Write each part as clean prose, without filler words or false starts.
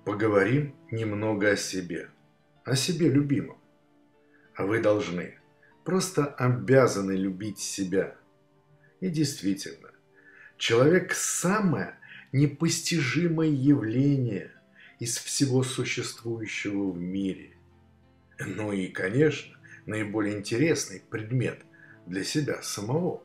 Поговорим немного о себе любимом. А вы должны, просто обязаны любить себя. И действительно, человек – самое непостижимое явление из всего существующего в мире. Ну и, конечно, наиболее интересный предмет для себя самого.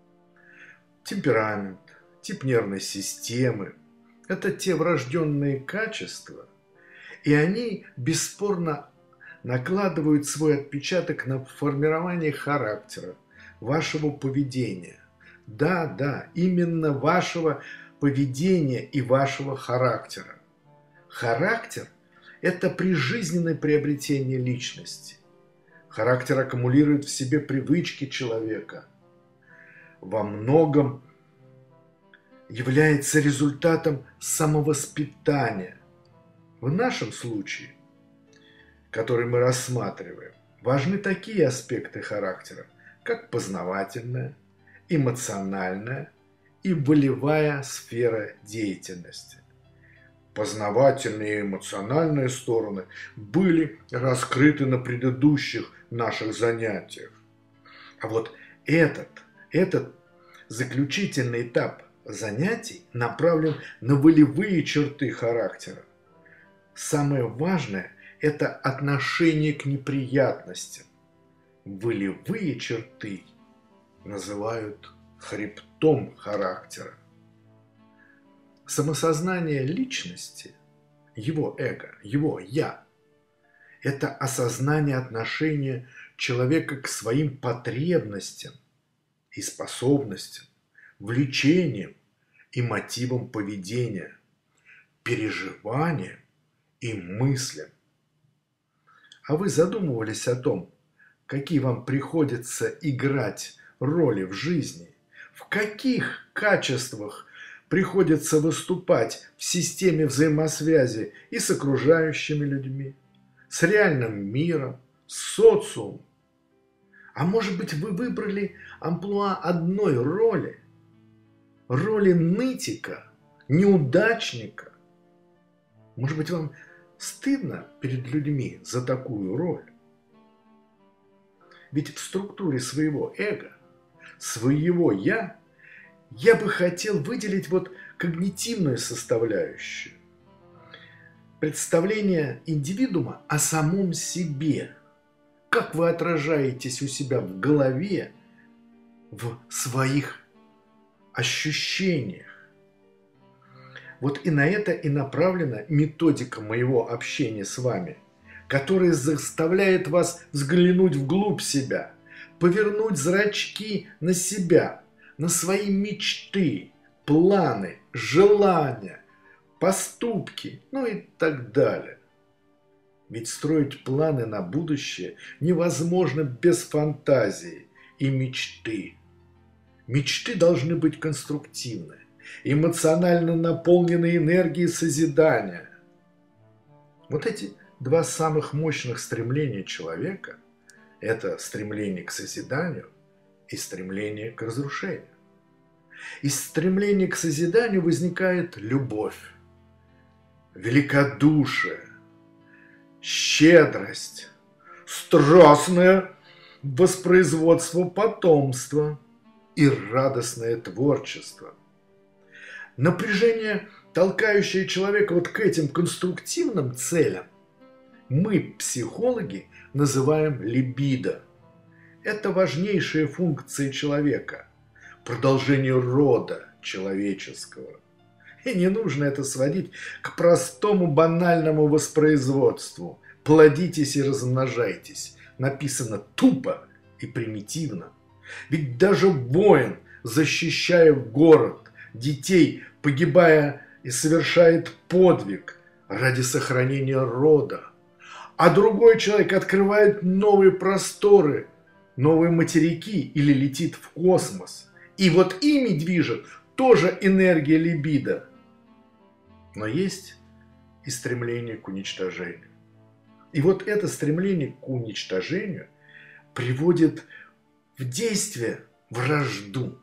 Темперамент, тип нервной системы – это те врожденные качества, и они бесспорно накладывают свой отпечаток на формирование характера, вашего поведения. Да, именно вашего поведения и вашего характера. Характер – это прижизненное приобретение личности. Характер аккумулирует в себе привычки человека. Во многом является результатом самовоспитания. В нашем случае, который мы рассматриваем, важны такие аспекты характера, как познавательная, эмоциональная и волевая сфера деятельности. Познавательные и эмоциональные стороны были раскрыты на предыдущих наших занятиях. А вот этот заключительный этап занятий направлен на волевые черты характера. Самое важное – это отношение к неприятностям. Волевые черты называют хребтом характера. Самосознание личности, его эго, его «я» – это осознание отношения человека к своим потребностям и способностям, влечениям и мотивам поведения, переживаниям и мыслям. А вы задумывались о том, какие вам приходится играть роли в жизни, в каких качествах приходится выступать в системе взаимосвязи и с окружающими людьми, с реальным миром, с социумом? А может быть, вы выбрали амплуа одной роли нытика, неудачника? Может быть, вам стыдно перед людьми за такую роль? Ведь в структуре своего эго, своего «я» бы хотел выделить вот когнитивную составляющую. Представление индивидуума о самом себе. Как вы отражаетесь у себя в голове, в своих ощущениях. Вот и на это и направлена методика моего общения с вами, которая заставляет вас взглянуть вглубь себя, повернуть зрачки на себя, на свои мечты, планы, желания, поступки, ну и так далее. Ведь строить планы на будущее невозможно без фантазии и мечты. Мечты должны быть конструктивны, эмоционально наполненные энергией созидания. Вот эти два самых мощных стремления человека – это стремление к созиданию и стремление к разрушению. Из стремления к созиданию возникает любовь, великодушие, щедрость, страстное воспроизводство потомства и радостное творчество. Напряжение, толкающее человека вот к этим конструктивным целям, мы, психологи, называем либидо. Это важнейшая функция человека, продолжение рода человеческого. И не нужно это сводить к простому банальному воспроизводству. Плодитесь и размножайтесь. Написано тупо и примитивно. Ведь даже воин, защищая город, детей, погибая и совершает подвиг ради сохранения рода. А другой человек открывает новые просторы, новые материки или летит в космос. И вот ими движет тоже энергия либидо. Но есть и стремление к уничтожению. И вот это стремление к уничтожению приводит в действие вражду,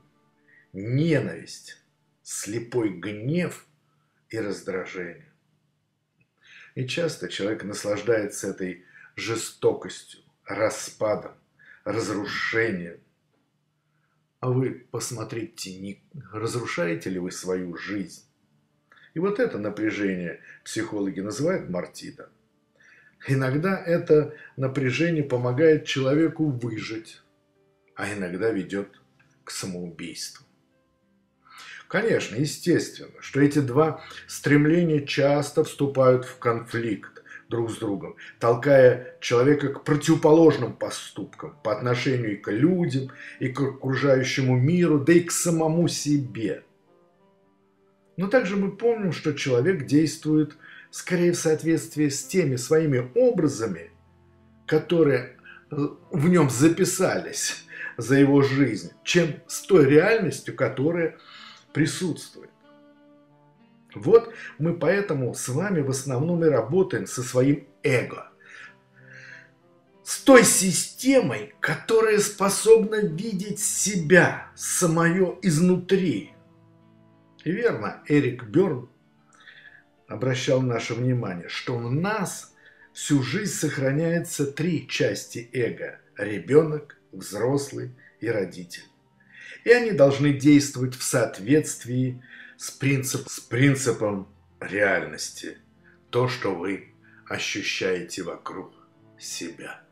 ненависть, слепой гнев и раздражение. И часто человек наслаждается этой жестокостью, распадом, разрушением. А вы посмотрите, не разрушаете ли вы свою жизнь? И вот это напряжение психологи называют мартиром. Иногда это напряжение помогает человеку выжить, а иногда ведет к самоубийству. Конечно, естественно, что эти два стремления часто вступают в конфликт друг с другом, толкая человека к противоположным поступкам по отношению и к людям, и к окружающему миру, да и к самому себе. Но также мы помним, что человек действует скорее в соответствии с теми своими образами, которые в нем записались за его жизнь, чем с той реальностью, которая присутствует. Вот мы поэтому с вами в основном и работаем со своим эго. С той системой, которая способна видеть себя, самое изнутри. И верно, Эрик Берн обращал наше внимание, что в нас всю жизнь сохраняется три части эго – ребенок, взрослый и родитель. И они должны действовать в соответствии с принципом реальности. То, что вы ощущаете вокруг себя.